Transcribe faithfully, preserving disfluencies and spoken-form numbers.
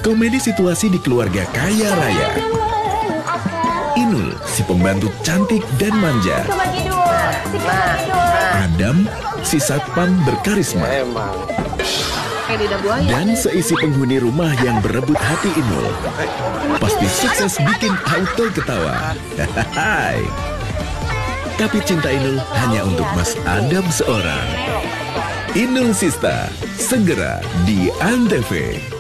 Komedi situasi di keluarga kaya raya. Inul, si pembantu cantik dan manja. Adam, si satpam berkarisma. Dan seisi penghuni rumah yang berebut hati Inul. Pasti sukses bikin auto ketawa. Hai. Tapi cinta Inul hanya untuk Mas Adam seorang. Inul Sista, segera di Antv.